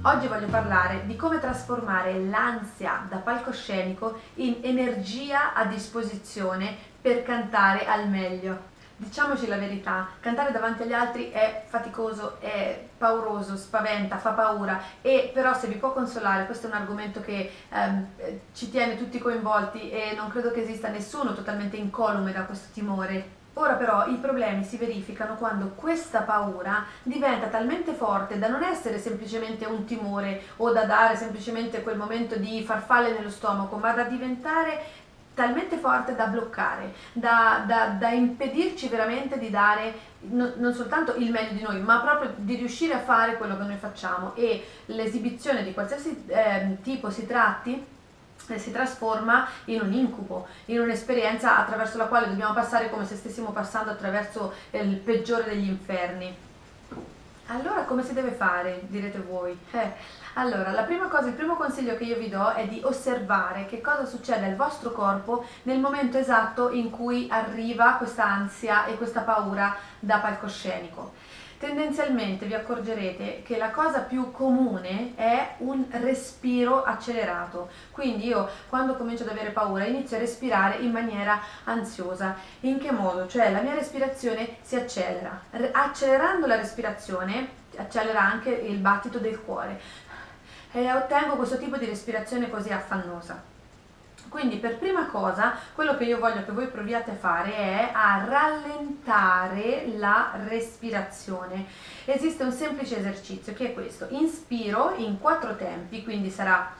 Oggi voglio parlare di come trasformare l'ansia da palcoscenico in energia a disposizione per cantare al meglio. Diciamoci la verità, cantare davanti agli altri è faticoso, è pauroso, spaventa, fa paura, e però se vi può consolare, questo è un argomento che ci tiene tutti coinvolti e non credo che esista nessuno totalmente incolume da questo timore. Ora però i problemi si verificano quando questa paura diventa talmente forte da non essere semplicemente un timore o da dare semplicemente quel momento di farfalle nello stomaco, ma da diventare talmente forte da bloccare, da impedirci veramente di dare non soltanto il meglio di noi, ma proprio di riuscire a fare quello che noi facciamo. E l'esibizione di qualsiasi tipo si tratti si trasforma in un incubo, in un'esperienza attraverso la quale dobbiamo passare come se stessimo passando attraverso il peggiore degli inferni. Allora come si deve fare, direte voi? Allora, la prima cosa, il primo consiglio che io vi do è di osservare che cosa succede al vostro corpo nel momento esatto in cui arriva questa ansia e questa paura da palcoscenico. Tendenzialmente vi accorgerete che la cosa più comune è un respiro accelerato, quindi io quando comincio ad avere paura inizio a respirare in maniera ansiosa. In che modo? Cioè la mia respirazione si accelera, accelerando la respirazione accelera anche il battito del cuore e ottengo questo tipo di respirazione così affannosa. Quindi per prima cosa quello che io voglio che voi proviate a fare è a rallentare la respirazione. Esiste un semplice esercizio che è questo: inspiro in 4 tempi, quindi sarà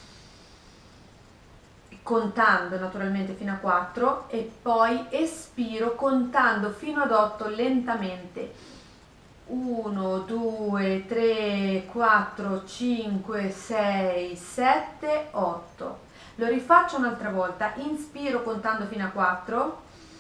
contando naturalmente fino a 4, e poi espiro contando fino ad 8 lentamente. 1, 2, 3, 4, 5, 6, 7, 8. Lo rifaccio un'altra volta, inspiro contando fino a 4,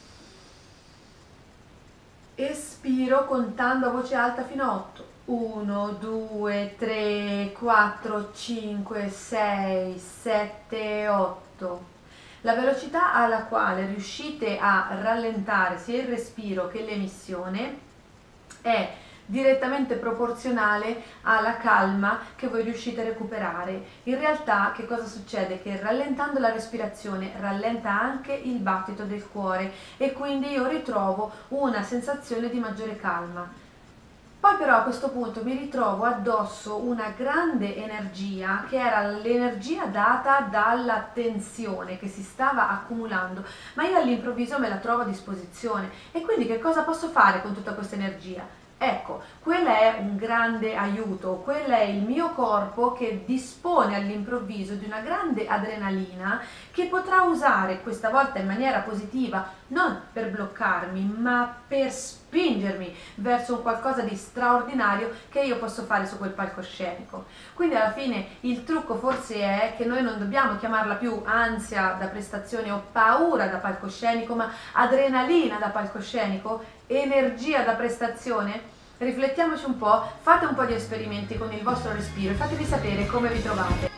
espiro contando a voce alta fino a 8. 1, 2, 3, 4, 5, 6, 7, 8. La velocità alla quale riuscite a rallentare sia il respiro che l'emissione è direttamente proporzionale alla calma che voi riuscite a recuperare. In realtà che cosa succede? Che rallentando la respirazione rallenta anche il battito del cuore e quindi io ritrovo una sensazione di maggiore calma. Poi però a questo punto mi ritrovo addosso una grande energia che era l'energia data dalla tensione che si stava accumulando, ma io all'improvviso me la trovo a disposizione. E quindi che cosa posso fare con tutta questa energia? Ecco, quello è un grande aiuto, quello è il mio corpo che dispone all'improvviso di una grande adrenalina che potrà usare questa volta in maniera positiva, non per bloccarmi, ma per spingermi verso un qualcosa di straordinario che io posso fare su quel palcoscenico. Quindi alla fine il trucco forse è che noi non dobbiamo chiamarla più ansia da prestazione o paura da palcoscenico, ma adrenalina da palcoscenico, energia da prestazione. Riflettiamoci un po', fate un po' di esperimenti con il vostro respiro e fatemi sapere come vi trovate.